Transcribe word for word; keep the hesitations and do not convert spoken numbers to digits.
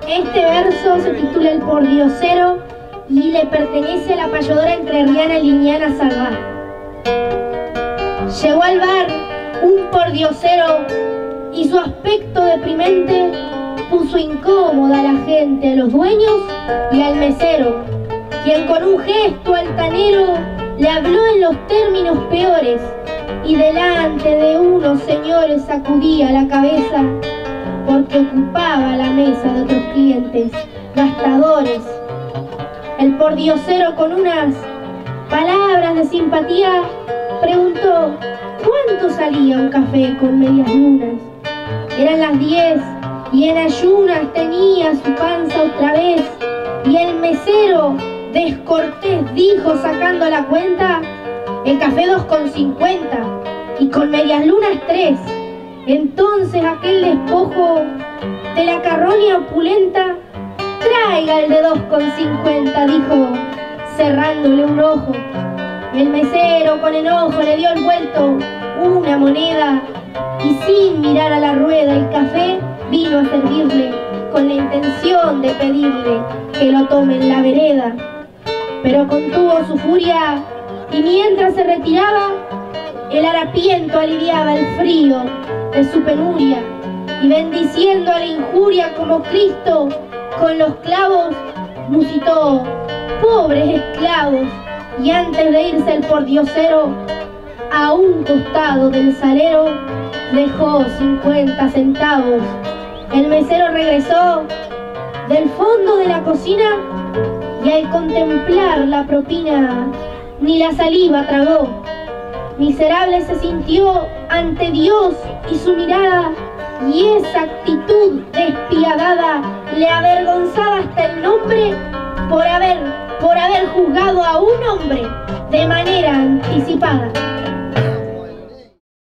Este verso se titula El Pordiosero y le pertenece a la payadora entrerriana Liniana Salvat. Llegó al bar un pordiosero y su aspecto deprimente puso incómoda a la gente, a los dueños y al mesero, quien con un gesto altanero le habló en los términos peores y delante de unos señores sacudía la cabeza porque ocupaba la mesa de otros clientes gastadores. El pordiosero, con unas palabras de simpatía, preguntó ¿cuánto salía un café con medias lunas? Eran las diez y en ayunas tenía su panza otra vez, y el mesero descortés dijo, sacando la cuenta, el café dos con cincuenta y con medias lunas tres. Entonces aquel despojo de la carroña opulenta, traiga el de dos con cincuenta, dijo, cerrándole un ojo. El mesero con enojo le dio el vuelto una moneda y sin mirar a la rueda el café vino a servirle con la intención de pedirle que lo tome en la vereda. Pero contuvo su furia y mientras se retiraba, el harapiento aliviaba el frío de su penuria y bendiciendo a la injuria como Cristo con los clavos, musitó, pobres esclavos, y antes de irse el pordiosero, a un costado del salero, dejó cincuenta centavos. El mesero regresó del fondo de la cocina y al contemplar la propina, ni la saliva tragó. Miserable se sintió ante Dios y su mirada, y esa actitud despiadada le avergonzaba hasta el nombre por haber, por haber juzgado a un hombre de manera anticipada.